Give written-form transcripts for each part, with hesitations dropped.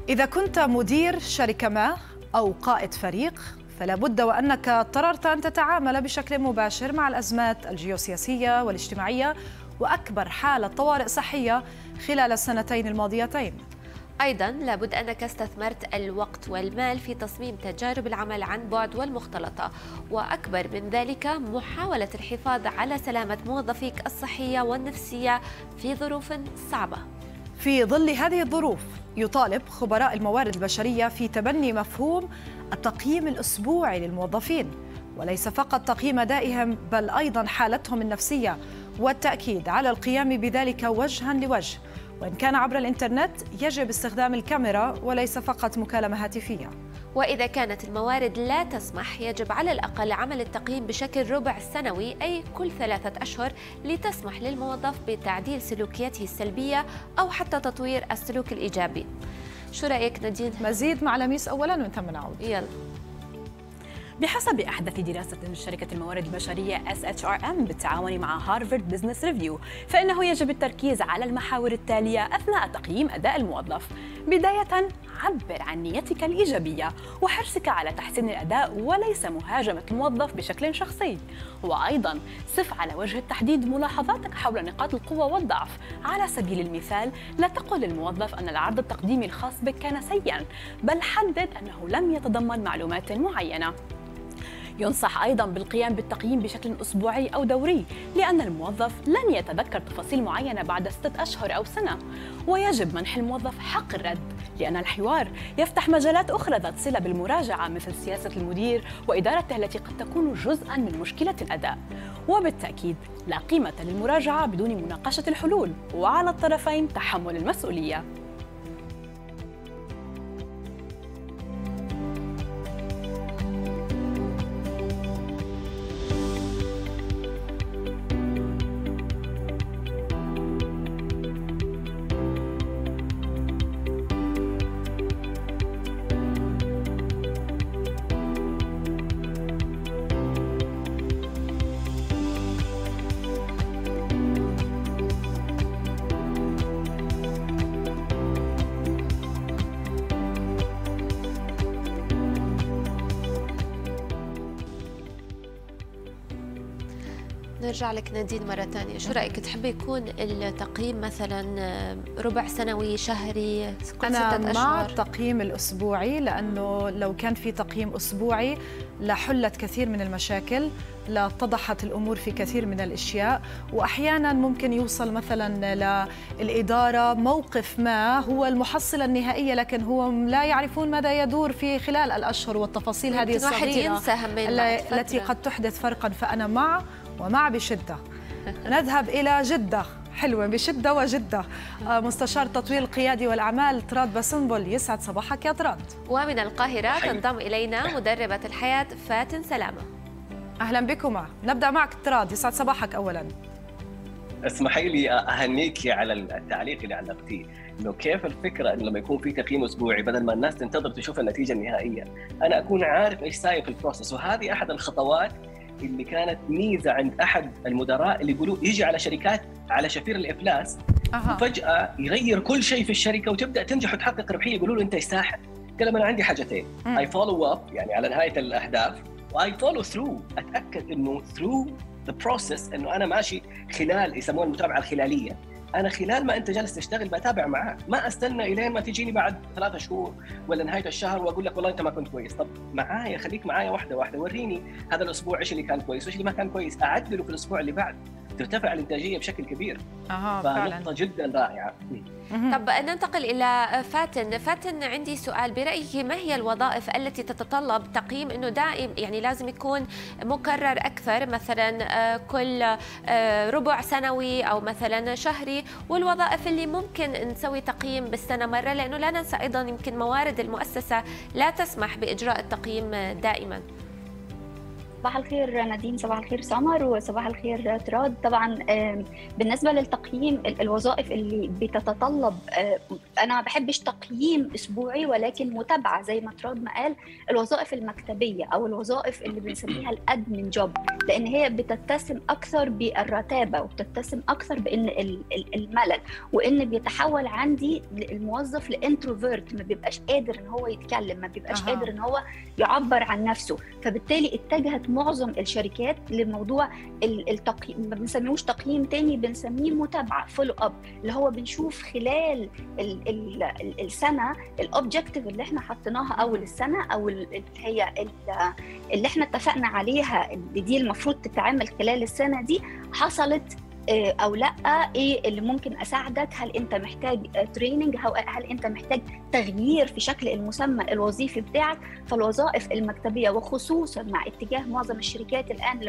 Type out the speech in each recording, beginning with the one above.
إذا كنت مدير شركة ما أو قائد فريق، فلا بد وأنك اضطررت أن تتعامل بشكل مباشر مع الأزمات الجيوسياسية والاجتماعية وأكبر حالة طوارئ صحية خلال السنتين الماضيتين. أيضاً لابد أنك استثمرت الوقت والمال في تصميم تجارب العمل عن بعد والمختلطة، وأكبر من ذلك محاولة الحفاظ على سلامة موظفيك الصحية والنفسية في ظروف صعبة. في ظل هذه الظروف يطالب خبراء الموارد البشرية في تبني مفهوم التقييم الأسبوعي للموظفين، وليس فقط تقييم أدائهم بل أيضاً حالتهم النفسية، والتأكيد على القيام بذلك وجهاً لوجه، وإن كان عبر الإنترنت يجب استخدام الكاميرا وليس فقط مكالمة هاتفية. وإذا كانت الموارد لا تسمح يجب على الأقل عمل التقييم بشكل ربع سنوي، أي كل 3 أشهر، لتسمح للموظف بتعديل سلوكياته السلبية أو حتى تطوير السلوك الإيجابي. شو رأيك نادين؟ مزيد مع لميس أولاً وانتم نعود. يلا. بحسب أحدث دراسة من شركة الموارد البشرية SHRM بالتعاون مع هارفارد بزنس ريفيو، فإنه يجب التركيز على المحاور التالية أثناء تقييم أداء الموظف. بداية، عبر عن نيتك الإيجابية وحرصك على تحسين الأداء وليس مهاجمة الموظف بشكل شخصي. وأيضاً صف على وجه التحديد ملاحظاتك حول نقاط القوة والضعف. على سبيل المثال، لا تقل للموظف أن العرض التقديمي الخاص بك كان سيئاً، بل حدد أنه لم يتضمن معلومات معينة. ينصح أيضاً بالقيام بالتقييم بشكل أسبوعي أو دوري، لأن الموظف لن يتذكر تفاصيل معينة بعد 6 أشهر أو سنة. ويجب منح الموظف حق الرد، لأن الحوار يفتح مجالات أخرى ذات صلة بالمراجعة، مثل سياسة المدير وإدارته التي قد تكون جزءاً من مشكلة الأداء. وبالتأكيد لا قيمة للمراجعة بدون مناقشة الحلول، وعلى الطرفين تحمل المسؤولية. نرجع لك نادين مرة ثانية، شو رأيك؟ تحبي يكون التقييم مثلا ربع سنوي، شهري، كل 6 أشهر؟ أنا مع التقييم الأسبوعي، لأنه لو كان في تقييم أسبوعي لحلت كثير من المشاكل، لاتضحت الأمور في كثير من الأشياء. وأحيانا ممكن يوصل مثلا للإدارة موقف ما هو المحصلة النهائية، لكن هو لا يعرفون ماذا يدور في خلال الأشهر والتفاصيل هذه الصغيرة التي قد تحدث فرقا. فأنا مع بشدة. نذهب إلى جدة، حلوة بشدة وجدة. مستشار التطوير القيادي والأعمال طراد باسنبل، يسعد صباحك يا طراد. ومن القاهرة تنضم إلينا مدربة الحياة فاتن سلامة. أهلا بكما. نبدأ معك طراد، يسعد صباحك أولا. اسمحي لي أهنيكي على التعليق اللي علقتيه، إنه كيف الفكرة إنه لما يكون في تقييم أسبوعي بدل ما الناس تنتظر تشوف النتيجة النهائية، أنا أكون عارف إيش ساير في البروسس. وهذه أحد الخطوات اللي كانت ميزة عند أحد المدراء اللي يقولوا يجي على شركات على شفير الإفلاس وفجأة يغير كل شيء في الشركة وتبدأ تنجح وتحقق ربحية، يقولوا له أنت يستاهل. قال أنا عندي حاجتين، I follow up يعني على نهاية الأهداف، و I follow through، أتأكد إنه through the process، إنه أنا ماشي خلال، يسموها المتابعة الخلالية. أنا خلال ما أنت جالس تشتغل بتابع معاك، ما أستنى إلين ما تجيني بعد 3 شهور ولا نهاية الشهر وأقول لك والله أنت ما كنت كويس. طب معايا، خليك معايا واحدة واحدة، وريني هذا الأسبوع إيش اللي كان كويس وإيش اللي ما كان كويس، أعدله في الأسبوع اللي بعد، ترتفع الإنتاجية بشكل كبير. فنقطة جدا رائعة. طب ننتقل إلى فاتن، عندي سؤال، برأيك ما هي الوظائف التي تتطلب تقييم إنه دائم، يعني لازم يكون مكرر أكثر، مثلا كل ربع سنوي أو مثلا شهري، والوظائف اللي ممكن نسوي تقييم بالسنة مرة، لأنه لا ننسى أيضا يمكن موارد المؤسسة لا تسمح بإجراء التقييم دائما. صباح الخير نادين، صباح الخير سمر، وصباح الخير تراد. طبعا بالنسبه للتقييم الوظائف اللي بتتطلب، انا ما بحبش تقييم اسبوعي ولكن متابعه زي ما تراد ما قال. الوظائف المكتبيه او الوظائف اللي بنسميها الادمن جوب، لان هي بتتسم اكثر بالرتابه وبتتسم اكثر بان الملل، وان بيتحول عندي الموظف لانتروفيرت، ما بيبقاش قادر ان هو يتكلم، ما بيبقاش قادر ان هو يعبر عن نفسه. فبالتالي اتجهت معظم الشركات لموضوع التقييم، ما بنسميهوش تقييم تاني، بنسميه متابعه، فولو اب، اللي هو بنشوف خلال السنه الاوبجكتيف اللي احنا حطيناها اول السنه، او اللي هي اللي احنا اتفقنا عليها اللي دي المفروض تتعمل خلال السنه دي، حصلت او لا، ايه اللي ممكن اساعدك، هل انت محتاج تريننج، هل انت محتاج تغيير في شكل المسمى الوظيفي بتاعك. فالوظائف المكتبيه، وخصوصا مع اتجاه معظم الشركات الان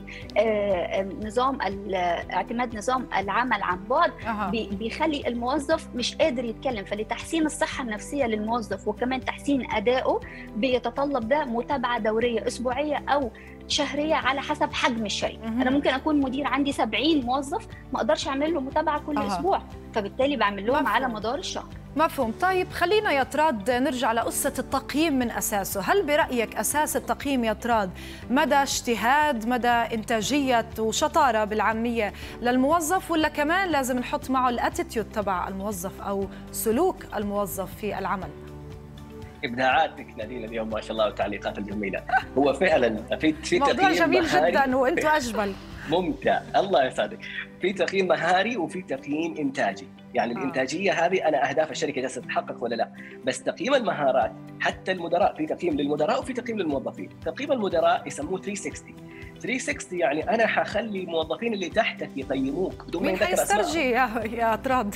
لنظام اعتماد نظام العمل عن بعد، بيخلي الموظف مش قادر يتكلم. فلتحسين الصحه النفسيه للموظف وكمان تحسين ادائه بيتطلب ده متابعه دوريه اسبوعيه او شهريه على حسب حجم الشركه. انا ممكن اكون مدير عندي 70 موظف، ما اقدرش اعمل له متابعه كل اسبوع، فبالتالي بعمل لهم على مدار الشهر. مفهوم. طيب خلينا يا تراد نرجع لقصة التقييم من أساسه. هل برأيك أساس التقييم يا تراد مدى اجتهاد، مدى إنتاجية وشطارة بالعامية للموظف، ولا كمان لازم نحط معه الاتيتيود تبع الموظف أو سلوك الموظف في العمل؟ ابداعاتك نادين اليوم ما شاء الله وتعليقات الجميله. هو فعلا في تقييم موضوع جميل جدا وانتم اجمل. ممتع، الله يسعدك. في تقييم مهاري وفي تقييم انتاجي. يعني الانتاجيه هذه انا اهداف الشركه جالسه تتحقق ولا لا. بس تقييم المهارات حتى المدراء، في تقييم للمدراء وفي تقييم للموظفين. تقييم المدراء يسموه 360 يعني انا حخلي الموظفين اللي تحتك يقيموك بدون ما يذكر اسماء. حيسترجي يا تراد؟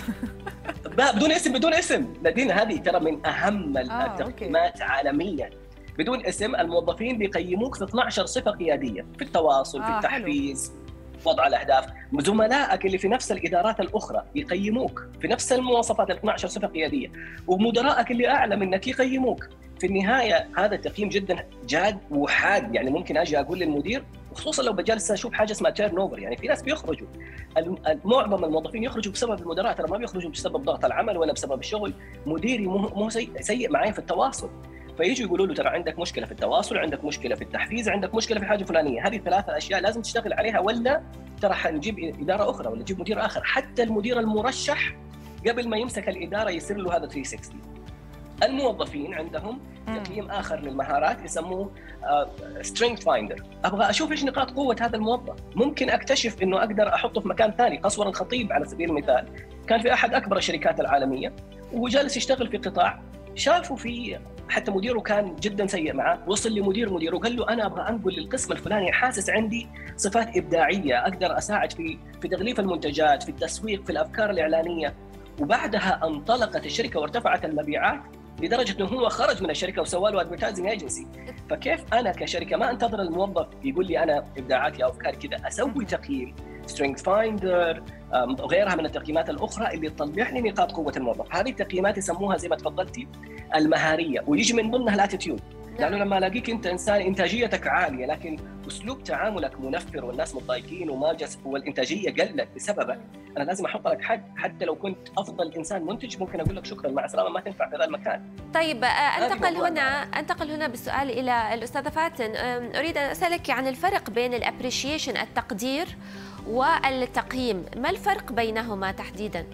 بدون اسم نادين، هذه ترى من اهم التقييمات عالميا. بدون اسم الموظفين بيقيموك في 12 صفه قياديه، في التواصل، في التحفيز، وضع الاهداف. زملائك اللي في نفس الادارات الاخرى يقيموك في نفس المواصفات، 12 صفه قياديه، ومدراءك اللي اعلى منك يقيموك. في النهايه هذا التقييم جدا جاد وحاد. يعني ممكن اجي اقول للمدير، وخصوصا لو بجلس اشوف حاجه اسمها تيرن اوفر، يعني في ناس بيخرجوا، معظم الموظفين يخرجوا بسبب المدراء، ترى ما بيخرجوا بسبب ضغط العمل ولا بسبب الشغل. مديري مو سيء معي في التواصل، فيجوا يقولوا له ترى عندك مشكله في التواصل، عندك مشكله في التحفيز، عندك مشكله في حاجه فلانيه، هذه 3 أشياء لازم تشتغل عليها، ولا ترى حنجيب اداره اخرى ولا نجيب مدير اخر. حتى المدير المرشح قبل ما يمسك الاداره يصير له هذا 360. الموظفين عندهم تقييم اخر للمهارات يسموه سترينث فايندر. ابغى اشوف ايش نقاط قوه هذا الموظف، ممكن اكتشف انه اقدر احطه في مكان ثاني. قصور الخطيب على سبيل المثال كان في احد اكبر الشركات العالميه، وهو جالس يشتغل في قطاع، شافوا في حتى مديره كان جدا سيء معه، وصل لمديره قال له انا ابغى انقل للقسم الفلاني، حاسس عندي صفات ابداعيه اقدر اساعد في تغليف المنتجات، في التسويق، في الافكار الاعلانيه. وبعدها انطلقت الشركه وارتفعت المبيعات لدرجه انه هو خرج من الشركه وسوى له ادفرتايزنج ايجنسي. فكيف انا كشركه ما انتظر الموظف يقول لي انا ابداعاتي او افكاري كذا، اسوي تقييم سترينث فايندر وغيرها من التقييمات الاخرى اللي تطلع لي نقاط قوه الموظف. هذه التقييمات يسموها زي ما تفضلتي المهاريه، ويجي من ضمنها الاتيتيود. لانه لما الاقيك انت انسان انتاجيتك عاليه لكن اسلوب تعاملك منفر والناس متضايقين والانتاجيه قلت بسببك، انا لازم احط لك حد. حتى لو كنت افضل انسان منتج ممكن اقول لك شكرا مع السلامه، ما تنفع في هذا المكان. طيب انتقل هنا بالسؤال الى الاستاذه فاتن. اريد ان اسالك عن الفرق بين الابريشيشن التقدير والتقييم، ما الفرق بينهما تحديدا؟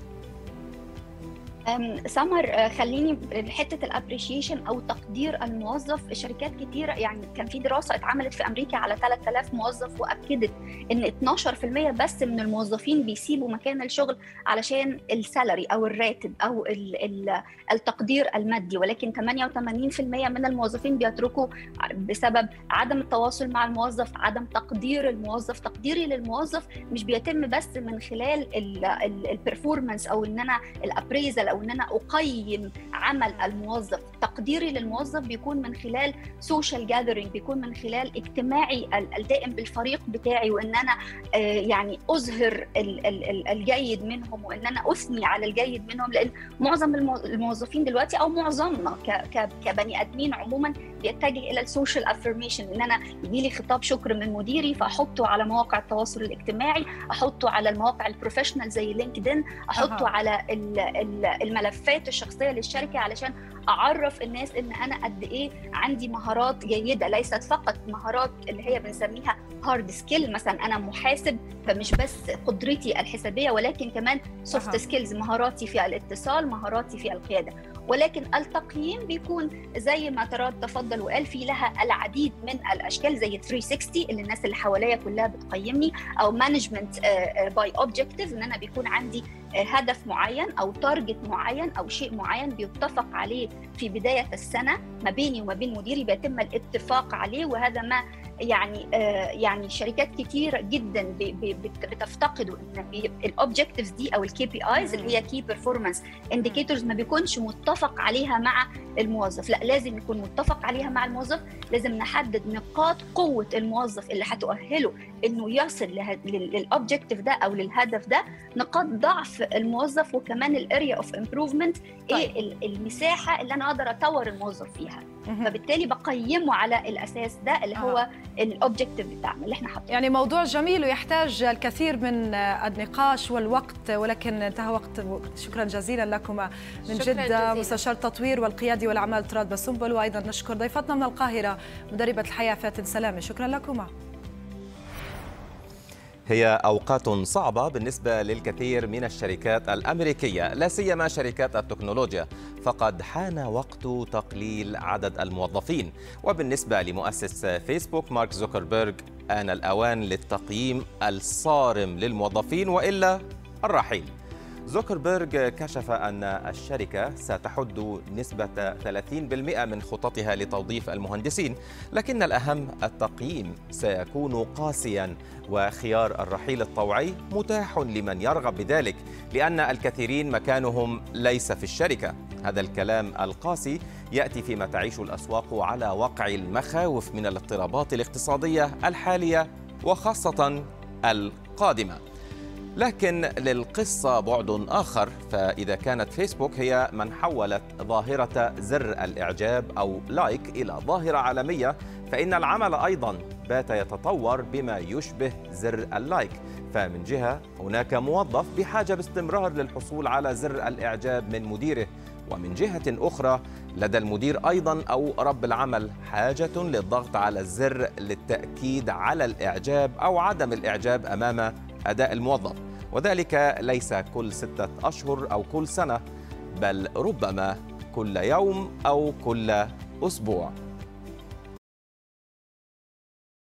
سمر، خليني حته الابريشيشن او تقدير الموظف. شركات كتيره، يعني كان في دراسه اتعملت في امريكا على 3000 موظف واكدت ان 12% بس من الموظفين بيسيبوا مكان الشغل علشان السالري او الراتب او التقدير المادي، ولكن 88% من الموظفين بيتركوا بسبب عدم التواصل مع الموظف، عدم تقدير الموظف. تقديري للموظف مش بيتم بس من خلال البرفورمانس او ان انا الابريزل او ان انا اقيم عمل الموظف تقديري للموظف بيكون من خلال سوشيال جاذرينج، بيكون من خلال اجتماعي الدائم بالفريق بتاعي، وان انا يعني اظهر الجيد منهم، وان انا اثني على الجيد منهم. لان معظم الموظفين دلوقتي او معظمنا كبني ادمين عموما بيتجه الى السوشيال افرميشن، ان انا يجي لي خطاب شكر من مديري فاحطه على مواقع التواصل الاجتماعي، احطه على المواقع البروفيشنال زي لينكدين، احطه على الملفات الشخصيه للشركه علشان اعرف الناس ان انا قد ايه عندي مهارات جيده، ليست فقط مهارات اللي هي بنسميها هارد سكيل، مثلا انا محاسب فمش بس قدرتي الحسابيه ولكن كمان سوفت سكيلز، مهاراتي في الاتصال، مهاراتي في القياده. ولكن التقييم بيكون زي ما تراد تفضل وقال في لها العديد من الاشكال، زي 360 اللي الناس اللي حواليا كلها بتقيمني، او مانجمنت باي اوبجكتيف، ان انا بيكون عندي هدف معين او تارجت معين او شيء معين بيتفق عليه في بدايه السنه ما بيني وما بين مديري، بيتم الاتفاق عليه. وهذا ما يعني شركات كتير جدا بتفتقدوا ان الاوبجكتيفز دي او الكي بي ايز اللي هي كي بيرفورمانس انديكيتورز ما بيكونش متفق عليها مع الموظف. لا، لازم يكون متفق عليها مع الموظف، لازم نحدد نقاط قوه الموظف اللي هتؤهله انه يصل للاوبجكتيف ده او للهدف ده، نقاط ضعف الموظف، وكمان الاريا اوف امبروفمنت، ايه المساحه اللي انا اقدر اطور الموظف فيها. فبالتالي بقيمه على الاساس ده اللي هو الاوبجكتيف بتاعنا اللي احنا حاطينه. يعني موضوع جميل ويحتاج الكثير من النقاش والوقت، ولكن انتهى وقت. شكرا جزيلا لكما من جدة، مستشار التطوير والقيادي والاعمال تراد بسنبل، وايضا نشكر ضيفتنا من القاهره مدربه الحياه فاتن سلامه. شكرا لكما. هي أوقات صعبة بالنسبة للكثير من الشركات الأمريكية، لا سيما شركات التكنولوجيا، فقد حان وقت تقليل عدد الموظفين. وبالنسبة لمؤسس فيسبوك مارك زوكربيرغ، آن الأوان للتقييم الصارم للموظفين وإلا الرحيل. زوكربيرغ كشف أن الشركة ستحد نسبة 30% من خططها لتوظيف المهندسين، لكن الأهم التقييم سيكون قاسياً، وخيار الرحيل الطوعي متاح لمن يرغب بذلك، لأن الكثيرين مكانهم ليس في الشركة. هذا الكلام القاسي يأتي فيما تعيش الأسواق على وقع المخاوف من الاضطرابات الاقتصادية الحالية وخاصة القادمة. لكن للقصة بعد آخر، فإذا كانت فيسبوك هي من حولت ظاهرة زر الإعجاب أو لايك إلى ظاهرة عالمية، فإن العمل أيضاً بات يتطور بما يشبه زر اللايك. فمن جهة هناك موظف بحاجة باستمرار للحصول على زر الإعجاب من مديره، ومن جهة أخرى لدى المدير أيضاً أو رب العمل حاجة للضغط على الزر للتأكيد على الإعجاب أو عدم الإعجاب أمام أداء الموظف، وذلك ليس كل 6 أشهر أو كل سنة، بل ربما كل يوم أو كل أسبوع.